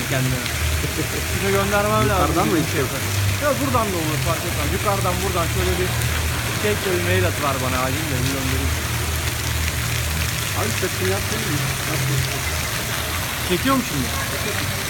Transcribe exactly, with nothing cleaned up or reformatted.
kendime. Şunu göndermem lazım. Yukarıdan mı şey istiyorsun? Ya buradan da olur fark etmez. Yukarıdan buradan şöyle bir şey bir mail at var bana acil de bir göndereyim. Abi çekimi yaptın mı? Nasıl? Çekiyor mu şimdi?